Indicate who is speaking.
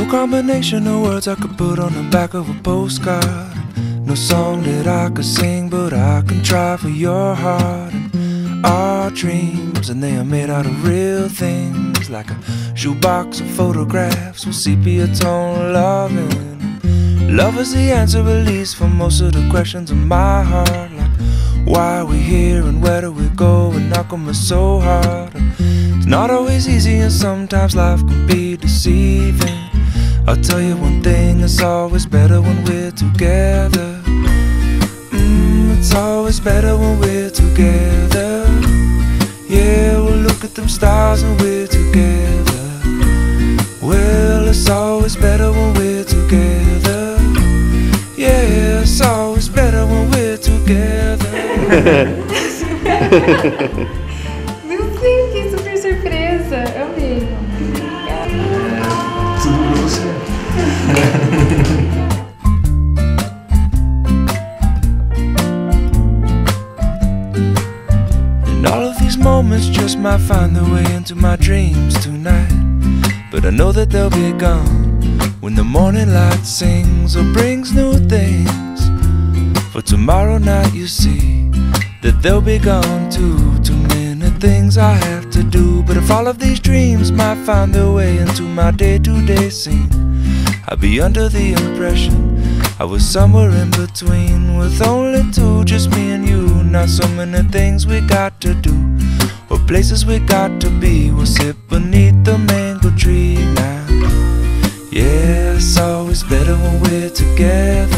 Speaker 1: No combination of words I could put on the back of a postcard. No song that I could sing, but I can try for your heart. And our dreams, and they are made out of real things, like a shoebox of photographs with sepia tone loving. Love is the answer, at least, for most of the questions in my heart, like why are we here and where do we go, and how come it's so hard. And it's not always easy, and sometimes life can be deceiving. I'll tell you one thing, it's always better when we're together. It's always better when we're together. Yeah, we'll look at them stars when we're together. Well, it's always better when we're together. Yeah, it's always better when we're together.
Speaker 2: Meu Deus, que super surpresa! Amei.
Speaker 3: Tudo pra você.
Speaker 1: And all of these moments just might find their way into my dreams tonight, but I know that they'll be gone when the morning light sings or brings new things. For tomorrow night you see that they'll be gone too. Too many things I have to do, but if all of these dreams might find their way into my day-to-day scene, I'd be under the impression I was somewhere in between, with only two, just me and you. Not so many things we got to do, or places we got to be. We'll sit beneath the mango tree now. Yeah, it's always better when we're together.